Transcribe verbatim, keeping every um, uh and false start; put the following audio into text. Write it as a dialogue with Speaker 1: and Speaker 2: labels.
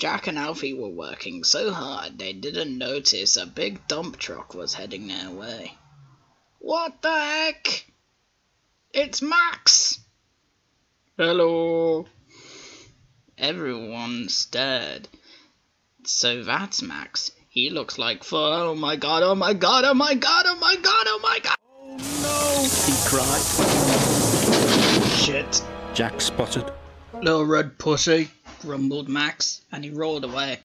Speaker 1: Jack and Alfie were working so hard they didn't notice a big dump truck was heading their way. What the heck? It's Max! Hello! Everyone stared. So that's Max. He looks like fun. Oh my god, oh my god, oh my god, oh my god, oh my god!
Speaker 2: Oh no! He cried.
Speaker 1: Shit.
Speaker 2: Jack spotted.
Speaker 1: Little red pussy, grumbled Max, and he rolled away.